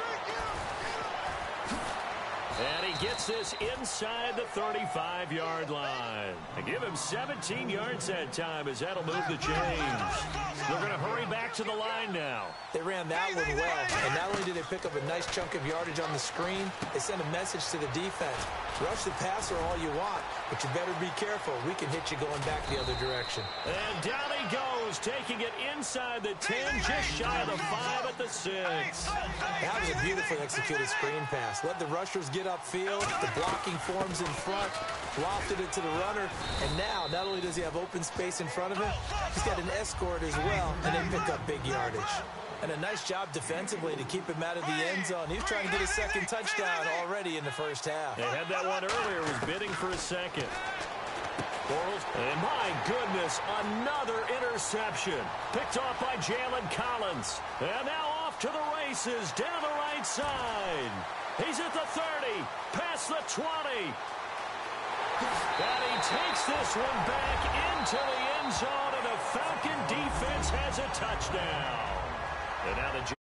And he gets this inside the 35-yard line. And give him 17 yards that time, as that'll move the chains. They're going to hurry back to the line now. They ran that one well, and not only did they pick up a nice chunk of yardage on the screen, they sent a message to the defense. Rush the passer all you want, but you better be careful. We can hit you going back the other direction. And down he goes, taking it inside the 10, just shy of the 5 at the 6. That was a beautifully executed screen pass. Let the rushers get upfield, the blocking forms in front, lofted it to the runner, and now not only does he have open space in front of him, he's got an escort as well, and they pick up big yardage. And a nice job defensively to keep him out of the end zone. He was trying to get his second touchdown already in the first half. They had that one earlier, was bidding for a second. Bortles, and my goodness, another interception. Picked off by Jalen Collins. And now off to the races, down the right side. He's at the 30, past the 20. And he takes this one back into the end zone, and the Falcon defense has a touchdown. And now the